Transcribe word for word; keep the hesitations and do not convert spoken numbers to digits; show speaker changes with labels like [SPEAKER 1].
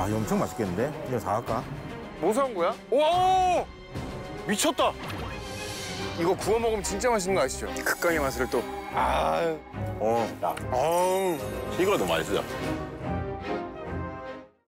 [SPEAKER 1] 와, 이거 엄청 맛있겠는데? 이거 사갈까?
[SPEAKER 2] 뭐 산 거야? 와! 미쳤다! 이거 구워 먹으면 진짜 맛있는 거 아시죠? 극강의 맛을 또. 아,
[SPEAKER 3] 어, 야,
[SPEAKER 2] 어우.
[SPEAKER 3] 이거도 맛있어.